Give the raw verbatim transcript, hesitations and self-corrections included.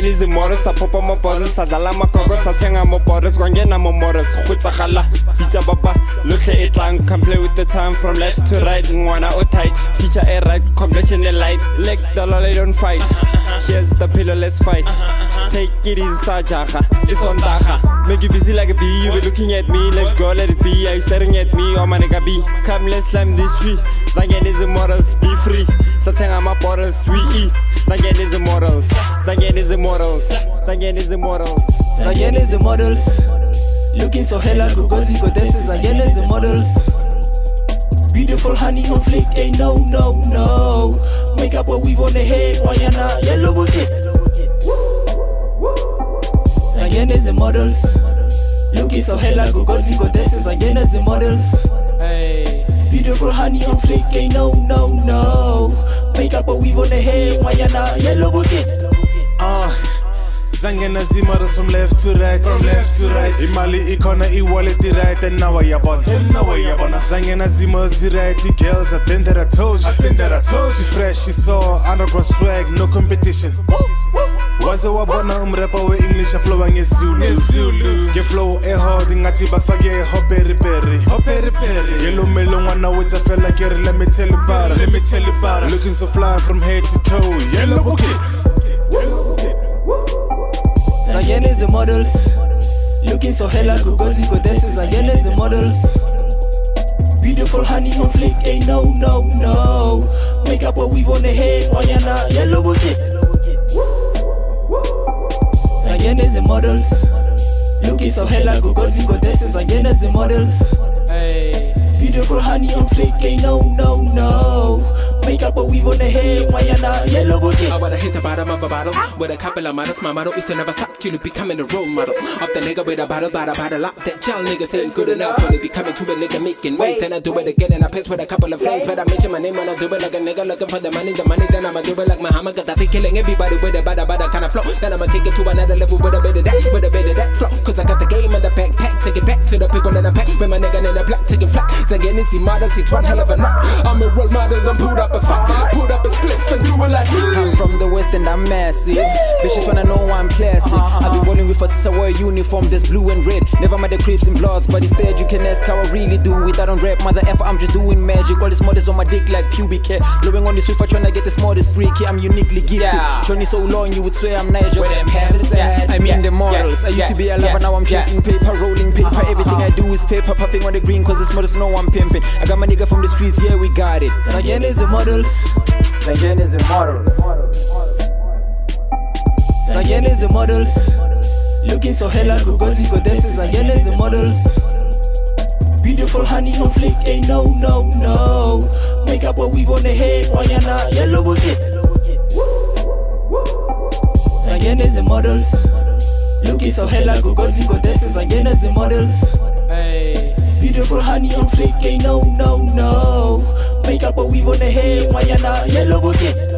Zangeni zimodels, sa popa mo bottles, sa dala makoko, sa tenga mo bottles, kwangena mo models, khutsagala, pizza baba, look at it lang, can play with the time from left to right, ngwana o tight, feature a right, complexion a light, leg dollar they don't fight, here's the pillow, let's fight, take it easy, sajaha, it's on daha, make you busy like a bee, you be looking at me, let go, let it be, are you staring at me, oh my nigga be, come let's slam this tree, Zangeni zimodels, be free, sa tenga my bottles, we eat, Zangeni zimodels, Zangeni zimodels, Zangeni zimodels, Zangeni zimodels, looking so hella good, good, good, this is Zangeni zimodels. Beautiful honey on flick, ain't no, no, no. Makeup or weave on the head, why you not yellow wicked? Zangeni zimodels, looking so hella good, good, good, this is Zangeni zimodels. Hey. Beautiful honey on flick, ain't no, no, no. Makeup or weave on the head, why you not yellow wicked? Uh, Zangeni zimodels from left to right, from left to right. Imali ikona e-wallet right, and now I abon, now I abon. Zangeni zimodels right, the girls, I think that I told you, I think that I told you. She fresh, she saw underground swag, no competition. Waze wabona umrapa we English aflowa ngeZulu Ke flow e hard ngathi bafake hoperi peri hoperi peri Yellow melo ngwana wetsa fela kere let me tell you about it let me tell you about it Looking so fly from head to toe yellow bucket Zangeni zimodels, looking so hella good, good, good, this is Zangeni zimodels. Beautiful honey on flick, ain't no, no, no. Makeup or weave on the head, why you not yellow bucket? Zangeni zimodels, looking so hella good, good, good, this is Zangeni zimodels. Hey. Beautiful honey on flick, ain't no, no, no. Makeup or weave on the head, why you not yellow bucket? I wanna hit the bottom of a bottle with a couple of models. My motto is to never stop till you becoming a role model. Off the nigga with a bottle, bottle, bottle up. That y'all niggas ain't good enough. When it be coming to a nigga making waves, then I do it again and I piss with a couple of flames. But I mention my name when I do it like a nigga looking for the money. The money, then I'ma do it like Muhammad Gaddafi, killing everybody with a bada bada kind of flow. Then I'ma take it to another level with a bit of that, with a bit of that flow. Cause I got the game in the backpack, take it back to the people in the pack. With my nigga in the black, taking flat. Zangeni zimodels, it's one hell of a knock. I'm a role model, I'm pulled up a fuck. Pulled up a splits and do it like me. I'm from the west and I'm massive. Bitches wanna know I'm classic. I've been rolling with a sister wear uniform that's blue and red. Never mind the creeps and bloods, but instead you can ask how I really do it. I don't rap, mother F, I'm just doing magic. All these models on my dick like pubic hair. Blowing on the Swiffer trying to get the smartest freaky. I'm uniquely gifted. Yeah. Journey so long you would swear I'm Niger. Where them habits at? I mean yeah. the models. Yeah. I used yeah. to be a lover, yeah. now I'm chasing yeah. paper, rolling paper. Uh-huh. Everything I do is paper, puffing on the green cause this models know I'm pimping. I got my nigga from the streets, yeah we got it. Zangeni zimodels, Zangeni zimodels, Zangeni zimodels, looking so hella good, good, good, this is Zangeni zimodels. Beautiful honey on flick, ain't no, no, no. Makeup or weave on the head, why you not yellow wicked? Zangeni zimodels, looking so hella good, good, good, this is Zangeni zimodels. Hey. Beautiful honey on flick, ain't no, no, no. Makeup or weave on the head, why you not yellow wicked?